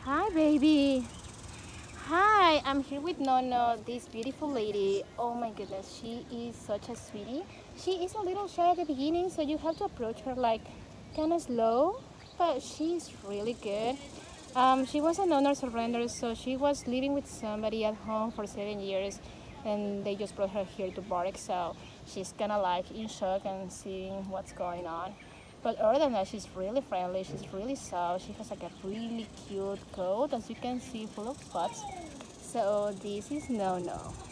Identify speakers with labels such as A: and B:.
A: Hi, baby. Hi, I'm here with Nono, this beautiful lady. Oh my goodness, she is such a sweetie. She is a little shy at the beginning, so you have to approach her like kind of slow, but she's really good. She was an honor surrender, so she was living with somebody at home for 7 years, and they just brought her here to Bark, so she's kind of like in shock and seeing what's going on. But other than that, she's really friendly. She's really soft. She has like a really cute coat, as you can see, full of spots. So this is No No.